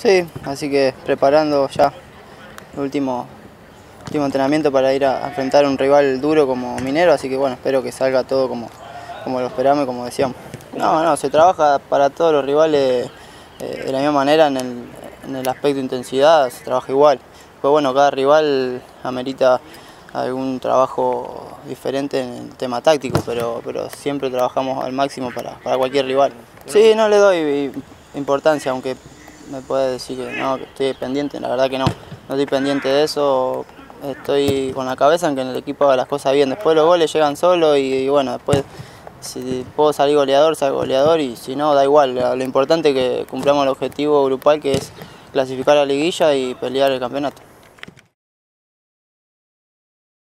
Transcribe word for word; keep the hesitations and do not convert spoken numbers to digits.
Sí, así que preparando ya el último, último entrenamiento para ir a, a enfrentar a un rival duro como Minero, así que bueno, espero que salga todo como, como lo esperamos y como decíamos. No, no, se trabaja para todos los rivales eh, de la misma manera en el, en el aspecto de intensidad, se trabaja igual. Pues bueno, cada rival amerita algún trabajo diferente en el tema táctico, pero, pero siempre trabajamos al máximo para, para cualquier rival. Sí, no le doy importancia, aunque me puede decir que no, que estoy pendiente, la verdad que no, no estoy pendiente de eso, estoy con la cabeza en que en el equipo haga las cosas bien. Después los goles llegan solos y, y bueno, después si puedo salir goleador, salgo goleador y si no, da igual. Lo importante es que cumplamos el objetivo grupal, que es clasificar a la liguilla y pelear el campeonato.